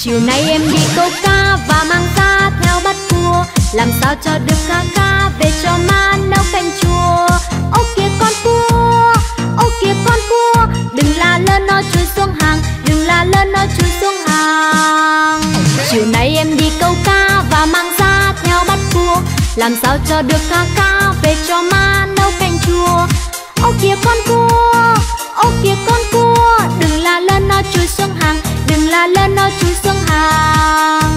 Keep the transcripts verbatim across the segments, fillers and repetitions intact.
Chiều nay em đi câu cá và mang ra theo bắt cua, làm sao cho được cá cá về cho má nấu canh chua. Ô kìa con cua, ô kìa con cua, đừng la lớn nó chui xuống hàng, đừng la lớn nó chui xuống hàng. Chiều nay em đi câu cá và mang ra theo bắt cua, làm sao cho được cá cá về cho má nấu canh chua. Ô kìa con cua, ô kìa con cua, đừng la lớn nó chui xuống hàng, đừng la lớn nó chui xuống hàng.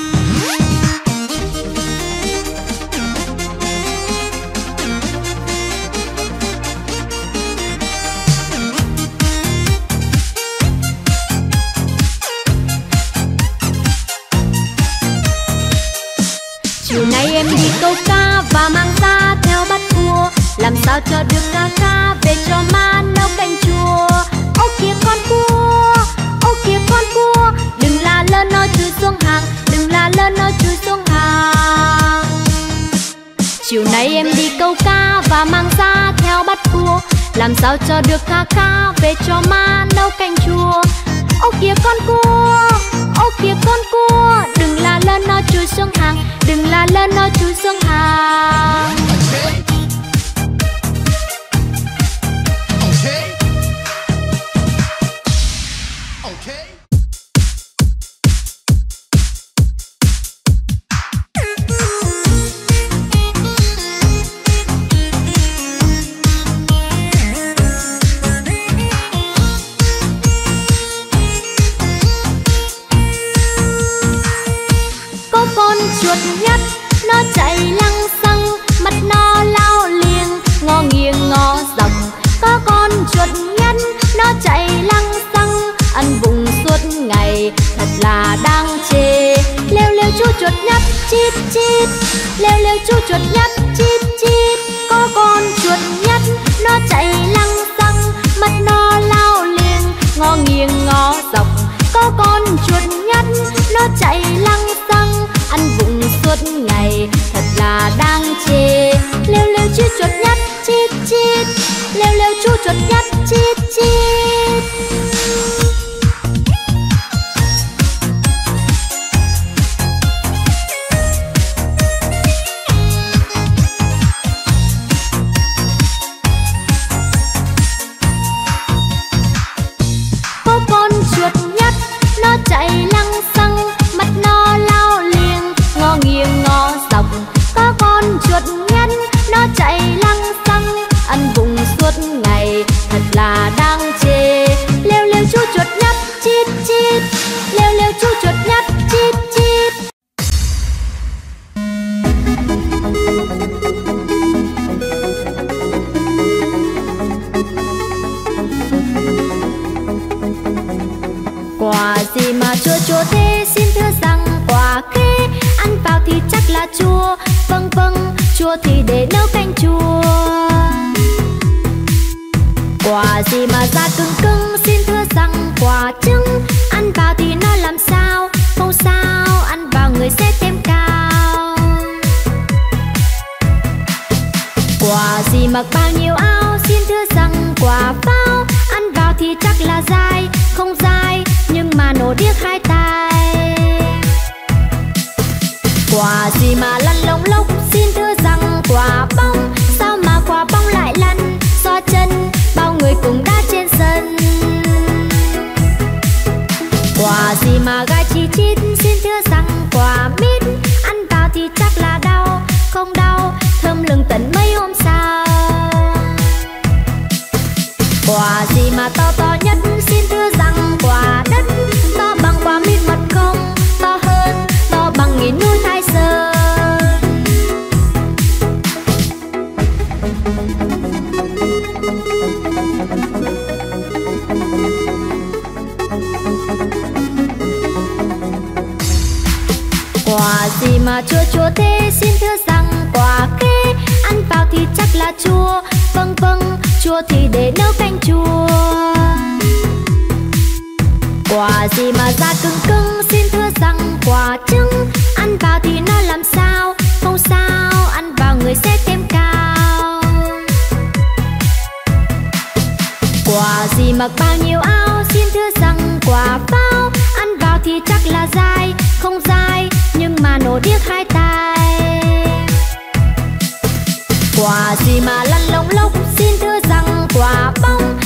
Chiều nay em đi câu cá và mang ra theo bắt cua, làm sao cho được cá cá về cho má nấu canh chua. Ô kìa con cua, ô kìa con cua, đừng la lớn nó chui xuống hàng, đừng la lớn nó chui xuống hàng. Chiều nay em đi câu cá và mang ra theo bắt cua, làm sao cho được cá cá về cho má nấu canh chua. Ô kìa con cua, ô kìa con cua, đừng la lớn nó chui xuống hàng, đừng la lớn nó chui xuống hàng. Chuột nhắt nó chạy lăng xăng, mắt nó lao liêng, ngó nghiêng ngó dọc. Có con chuột nhắt nó chạy lăng xăng, ăn vùng suốt ngày thật là đáng chê. Lêu lêu chú chuột nhắt chít chít, lêu lêu chú chuột nhắt chít chít. Có con chuột nhắt nó chạy lăng xăng, mắt nó lao liêng, ngó nghiêng ngó dọc. Có con chuột nhắt nó chạy lăng xăng, ăn vụng suốt ngày thật là đáng chê. Lêu lêu chú chuột nhắt chít chít, lêu lêu chú chuột nhắt chít chít. Có con chuột nhắt nó chạy lăng xăng, mắt nó lao liêng, ngó nghiêng ngó dọc. Có con chuột nhắt nó chạy lăng xăng, ăn vụng suốt ngày thật là đáng chê. Lêu lêu chú chuột nhắt chít chít, lêu lêu chú chuột nhắt chít chít. Quả gì mà chua chua thế, xin thưa rằng quả khế, ăn vào thì chắc là chua. Vâng vâng, chua thì để nấu canh chua. Quả gì mà da cứng cứng, xin thưa rằng quả trứng, ăn vào thì nó làm sao? Không sao, ăn vào người sẽ thêm cao. Quả gì mặc bao nhiêu áo, xin thưa rằng quả pháo, ăn vào thì chắc là dai. Không dai, nhưng mà nổ điếc hai tai. Quả gì mà lăn lông lốc, xin thưa rằng quả bóng, sao mà quả bóng lại lăn? Do chân, bao người cùng đá trên sân. Quả gì mà gai chi chít, xin thưa rằng quả mít, ăn vào thì chắc là đau. Không đau, thơm lừng tận mấy hôm sau. Quả gì mà to to nhất, xin thưa rằng quả đất, to bằng quả mít mật không? To hơn, to bằng nghìn núi Thái Sơn. Quả gì mà chua chua thế, xin thưa rằng quả khế, ăn vào thì chắc là chua. Vâng vâng, chua thì để nấu canh chua. Quả gì mà da cứng cứng, xin thưa rằng quả trứng, ăn vào thì nó làm sao? Không sao, ăn vào người sẽ thêm cao. Quả gì mặc bao nhiêu áo, xin thưa rằng quả pháo, ăn vào thì chắc là dai, không dai nhưng mà nổ điếc hai tai. Quả gì mà lăn lông lốc, xin thưa rằng quả bóng